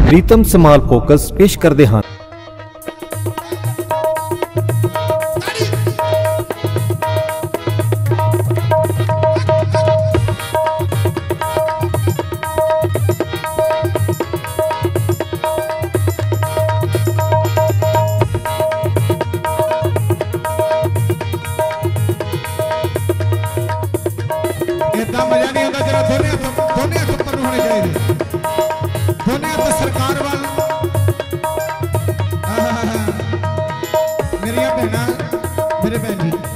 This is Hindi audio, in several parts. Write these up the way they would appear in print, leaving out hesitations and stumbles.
प्रीतम समाल फोकस पेश करते हैं। मजा नहीं आता जरा दोने हाथ ऊपर होने चाहिए, दोने हाथ सरकार वाल। मेरिया बहना मेरे बहन जी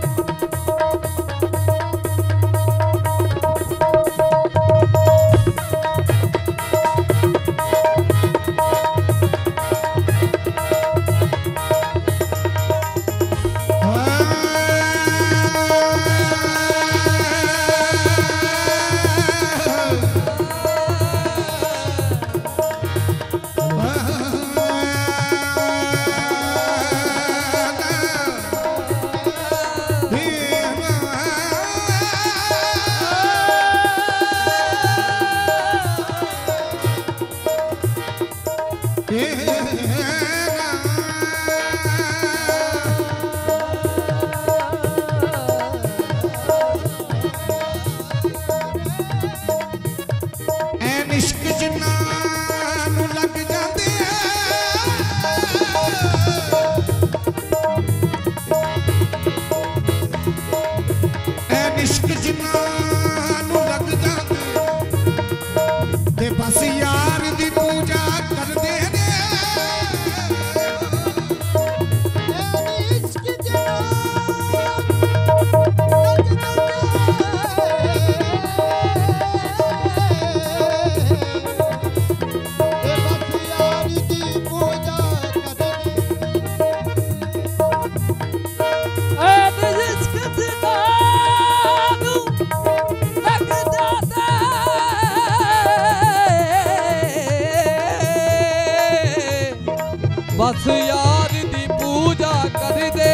बस यार दी पूजा कर दे,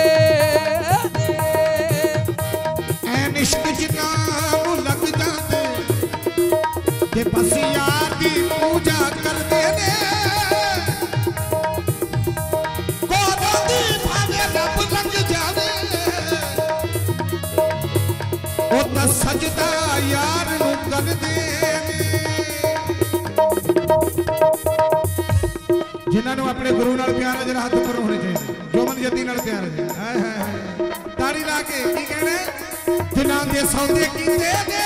इश्क जिन्ना नू लग जाते ते बस यार दी पूजा कर दे ने। कोदा दी भावे रब लग जावे ओ ता सजदा यार नू कर दे। जिन्होंने अपने गुरु नाल प्यार है जरा हाथ ऊपर होने चाहिए, जो मन जद्दी नाल प्यार है। ताड़ी ला के की कहने जिन्हां दे सौदे कीते ने,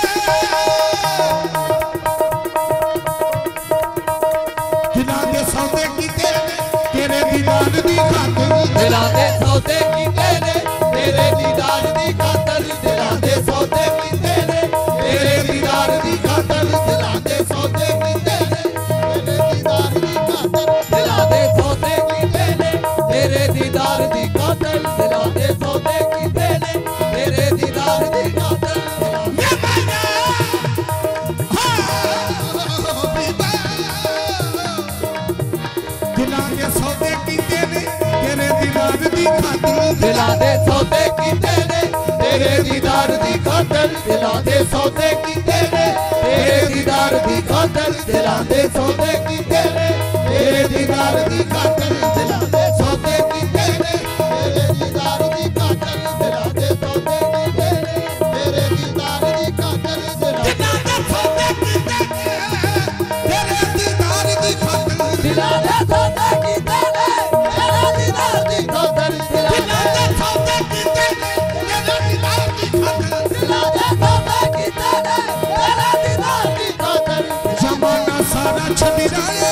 जिन्हां दे सौदे कीते ने तेरे दीदार दी खातिर, दिलां दे सौदे कीते ने तेरे दीदार दी खातिर, दिलां दे सौदे कीते ने तेरे दीदार दी खातिर, दिलां दे सौदे कीते ने तेरे दीदार दी खातिर, दिलां दे सौदे कीते ने तेरे दीदार दी खातिर, दिलां दे सौदे कीते ने तेरे दीदार दी खातिर। दिलां दे सौदे कीते ने तेरे दीदार दी खातिर, दिलां दे सौदे कीते ने तेरे दीदार दी खातिर, दिलां दे सौदे कीते ने तेरे दीदार दी खातिर, दिलां दे सौदे कीते ने तेरे दीदार दी खातिर, दिलां दे सौदे कीते ने तेरे दीदार दी खातिर, दिलां दे सौदे कीते ने तेरे दीदार दी खातिर, दिलां दे सौदे कीते ने तेरे दीदार दी खातिर, दिलां दे सौदे कीते ने तेरे दीदार दी खातिर, दिलां दे सौदे कीते ने तेरे दीदार दी खातिर, दिलां दे सौदे कीते ने तेरे दीदार दी खातिर। जमाना सारा छड़ी जाए,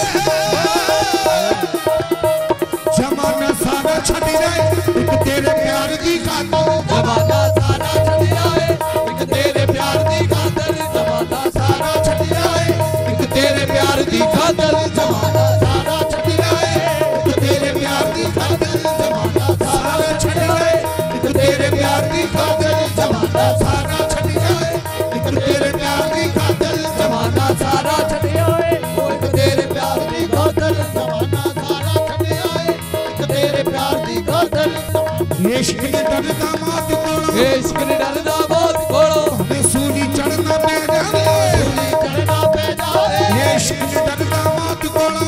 जमाना सारा छड़ी जाए एक तेरे प्यार दी खातिर, जमाना सारा छड़ जाए एक तेरे प्यार दी खातिर, जमाना सारा छड़ जाए एक तेरे प्यार दी खातिर, जमाना सारा छड़ जाए एक तेरे प्यार दी खातिर, जमाना सारा छड़ जाए एक तेरे प्यार दी खातिर, जमाना सारा छड़ जाए एक तेरे प्यार दी खातिर, जमाना सारा छड़ जाए एक तेरे प्यार दी खातिर, जमाना सारा छड़ जाए एक तेरे प्यार दी खातिर। इश्क ने डरदा मौत कोलों, इश्क ने डरदा मौत कोलों, भावें सूली चढ़ना पे जावे, सूली चढ़ना पे जावे, इश्क ने डरदा मौत कोलों,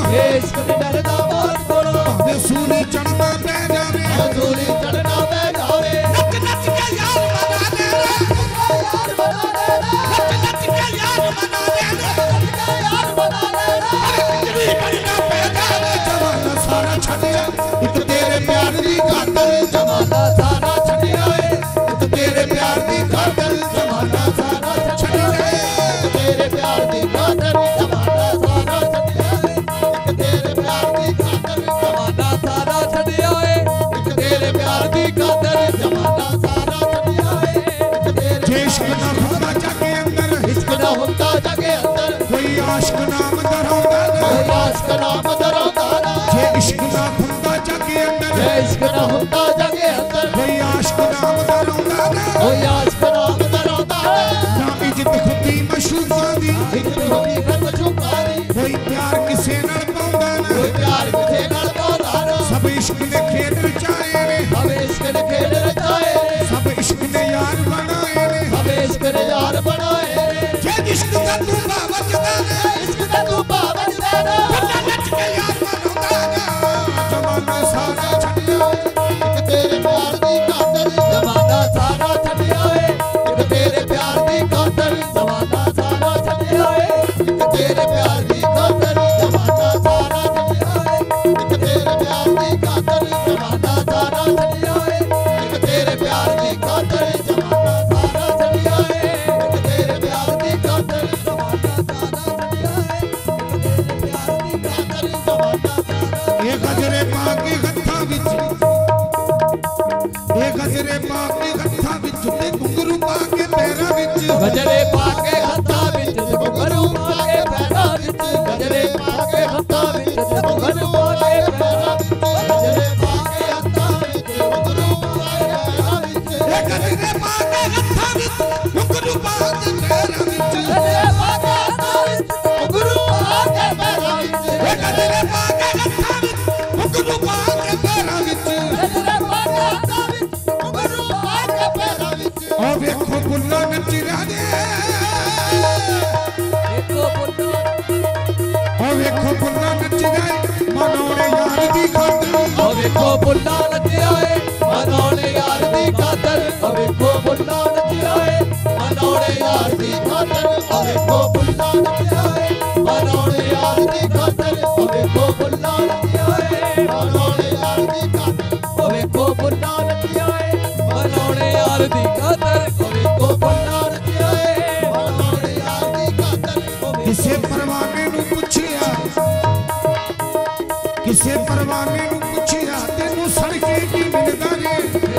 प्यार दी खातर जमाना सारा छड़िया है एक तेरे प्यार दी खातर जमाना सारा छड़िया है एक तेरे प्यार दी खातर जमाना सारा छड़िया है एक तेरे प्यार दी खातर जमाना सारा छड़िया है एक तेरे प्यार दी खातर जमाना सारा छड़िया है एक तेरे इश्क ना होता जाके अंदर इश्क ना होता जाके अंदर कोई आशिक नाम दरांदा कोई आशिक नाम दरांदा जे इश्क ना होता जाके अंदर इश्क ना होता जाके अंदर कोई आशिक नाम दरांदा कोई आशिक नाम दरांदा ना इज्जत खुदी मशहूरा दी इज्जत खुदी मशहूरा दी कोई प्यार किसे नाल पाउंदा ना कोई प्यार किसे नाल पाउंदा ना सब इश्क ने खेल रचाए ने सब इश्क ने खेल रचाए ने सब इश्क ने यार बनाए ने सब इश्क ने यार बनाए ने जे इश्क दा तू बावजदा ने इश्क दा तू बावजदा ने पता नच के यार बनाउंदा ना जमाना सारा छड़िया एक तेरे प्यार दी खातर जमाना सारा छड़िया है एक तेरे प्यार दी खातर जमाना सारा छड़िया है एक तेरे प्यार दी खातर जमाना सारा छड़िया है एक तेरे प्यार दी खातर जमाना सारा छड़िया है एक तेरे प्यार दी खातर जमाना सारा छड़िया है एक तेरे प्यार दी खातर जमाना सारा छड़िया है एक तेरे प्यार दी खातर जमाना सारा ये गजरे पाके हत्था विच ये गजरे पाके हत्था विच ते घुंगरू पाके पैरां विच गजरे पाके हत्था विच ते घुंगरू पाके पैरां विच गजरे पाके हत्था विच ते घुंगरू पाके पैरां विच गजरे पाके हत्था विच ते घुंगरू पाके पैरां विच ये गजरे पाके हत्था विच घुंगरू पाके पैरां विच गजरे पाके हत्था विच घुंगरू पाके पैरां विच ये गजरे पाके हत्था विच घुंगरू पाके पैरां विच गजरे पाके हत्था विच घुंगरू पाके पैरां विच ओ वेखो बुल्ला नच राजे देखो पुੱਤ ओ वेखो बुल्ला नच जाए मनाउणे यार दी खातर ओ वेखो बुल्ला नचिया ਏ ਮਨਾਉਣੇ ਯਾਰ ਦੀ ਖਾਤਰ ਓ ਵੇਖੋ ਬੁੱਲਾ ਨੱਚਿਆ ਏ ਮਨਾਉਣੇ ਯਾਰ ਦੀ ਖਾਤਰ ਓ ਵੇਖੋ ਬੁੱਲਾ ਨੱਚਿਆ ਏ ਮਨਾਉਣੇ ਯਾਰ ਦੀ ਖਾਤਰ ਓ ਵੇਖੋ ਬੁੱਲਾ ਨੱਚਿਆ ਏ ਮਨਾਉਣੇ ਯਾਰ ਦੀ ਖਾਤਰ ਓ ਵੇਖੋ ਬੁੱਲਾ ਨੱਚਿਆ ਏ ਮਨਾਉਣੇ ਯਾਰ ਦੀ ਖਾਤਰ ਓ ਵੇਖੋ ਬੁੱਲਾ ਨੱਚਿਆ ਏ ਮਨਾਉਣੇ ਯਾਰ ਦੀ ਖਾਤਰ ਓ किसे परवाने नू पुछिया किसे परवाने नू पुछिया तेनू सड़के की मिलदा ने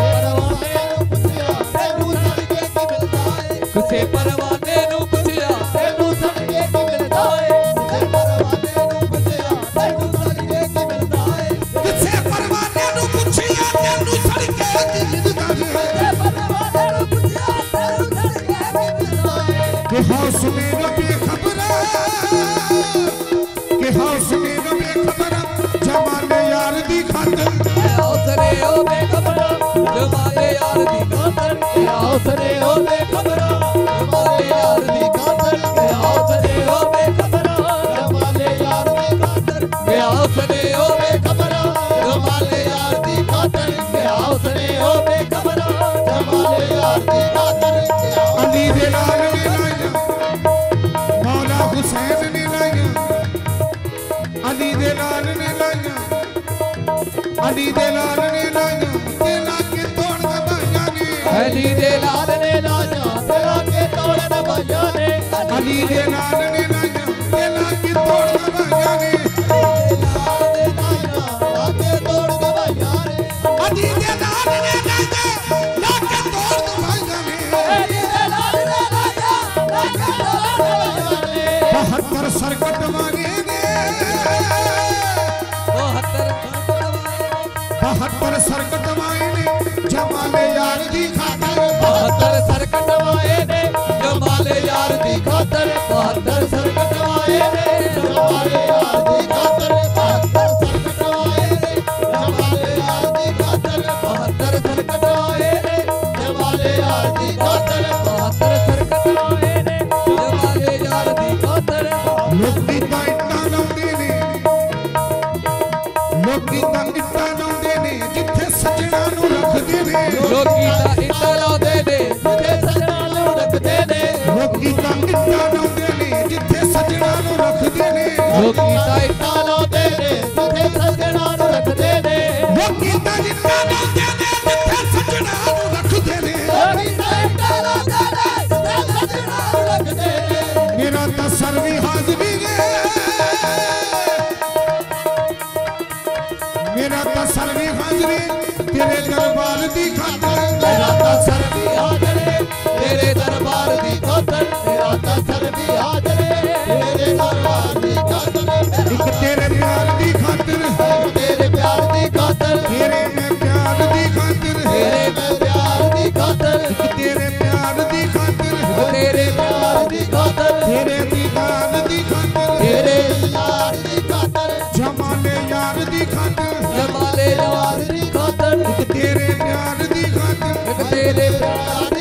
ਕਿਸੇ ਪਰਵਾਨੇ ਨੂੰ ਪੁੱਛਿਆ ਤੈਨੂੰ ਸੜਕੇ ਕੀ ਮਿਲਦਾ ਏ ਕਿਸੇ ਪਰਵਾਨੇ ਨੂੰ ਪੁੱਛਿਆ ਤੈਨੂੰ ਸੜਕੇ ਕੀ ਮਿਲਦਾ ਏ किसे परवाने नू पुछिया तेनू सड़के की मिलदा ने ਕਿਸੇ ਪਰਵਾਨੇ ਨੂੰ ਪੁੱਛਿਆ ਤੈਨੂੰ ਸੜਕੇ ਕੀ ਮਿਲਦਾ ਏ कि हौस मेरा बेखबरा कि हौस मेरा बेखबरा जमाने यार दी खातर ਹੌਸਲੇ ਹੋ ਬੇਖਬਰਾ ਜਮਾਲੇ ਯਾਰ ਦੀ ਖਾਤਰ ਹੌਸਲੇ ਹੋ ਬੇਖਬਰਾ ਜਮਾਲੇ ਯਾਰ ਦੀ ਖਾਤਰ ਹੌਸਲੇ ਹੋ ਬੇਖਬਰਾ ਜਮਾਲੇ ਯਾਰ ਦੀ ਖਾਤਰ ਹੌਸਲੇ ਹੋ ਬੇਖਬਰਾ ਜਮਾਲੇ ਯਾਰ ਦੀ ਖਾਤਰ ਹੌਸਲੇ ਹੋ ਬੇਖਬਰਾ ਜਮਾਲੇ ਯਾਰ ਦੀ ਖਾਤਰ अली दे लाल ने लाया मौला हुसैन ने लाया अली दे लाल ने लाया अली दे लाल ने लाया तेला के तोड़ दबाया ने ਅਲੀ ਦੇ ਲਾਲ ਨੇ ਲਾਇਆ ਤੇਰਾ ਕੇ ਤੋੜਨ ਬਾਈਆਂ ਨੇ अली दे लाल ने लाया तेला के तोड़ दबाया ने ਲਾਗੇ ਤੋੜ ਗਵਾਈਆਂ ਨੇ अली दे लाल ने लाया लाके तोड़ दबाया ने ਅਲੀ ਦੇ ਲਾਲ ਨੇ ਲਾਇਆ ਲਾਗੇ ਤੋੜ ਗਵਾਈਆਂ ਨੇ 72 सरकट मारे ने 72 सरकट मारे ने जमाले यार दी खातर 72 ਸਰਕਟ ਵਾਏ ਨੇ ਜਮਾਲੇ ਯਾਰ ਦੀ ਖਾਤਰ 72 ਸਰਕਟ ਵਾਏ ਨੇ ਜਮਾਲੇ ਯਾਰ ਦੀ ਖਾਤਰ 72 ਸਰਕਟ ਵਾਏ ਨੇ ਜਮਾਲੇ ਯਾਰ ਦੀ ਖਾਤਰ 72 ਸਰਕਟ ਵਾਏ ਨੇ ਜਮਾਲੇ ਯਾਰ ਦੀ ਖਾਤਰ 72 ਸਰਕਟ ਵਾਏ ਨੇ ਜਮਾਲੇ ਯਾਰ ਦੀ ਖਾਤਰ लोकी तां इट्टां लाउंदे ने लोकी तां इट्टां लाउंदे ने जिथे सजना नू रखदे ने ਲੋਕੀ ਤਾਂ ਇੱਟਾਂ ਲਾਉਂਦੇ ਨੇ ਜਿੱਥੇ ਸਜਣਾ ਨੂੰ ਰੱਖਦੇ ਨੇ लोकी तां इट्टां लाउंदे ने जिथे सजना नू रखदे ने ਲੋਕੀ ਤਾਂ ਇੱਟਾਂ ਲਾਉਂਦੇ ਨੇ ਜਿੱਥੇ ਸਜਣਾ ਨੂੰ ਰੱਖਦੇ ਨੇ लोकी तां हाजरे तेरे दरबार दी खातर मेरा ता सर भी हाजर है तेरे दरबार दी खातर मेरा ता सर भी हाजर है तेरे दरबार दी खातर एक तेरे प्यार दी खातर तेरे प्यार दी खातर तेरे मैं प्यार दी खातर तेरे मैं प्यार दी खातर एक तेरे प्यार दी खातर तेरे प्यार दी खातर तेरे दीदार दी खातर तेरे यार दी खातर जमाले यार दी खातर जमाले यार दी खातर एक तेरे प्यार दी खातर तेरे प्यार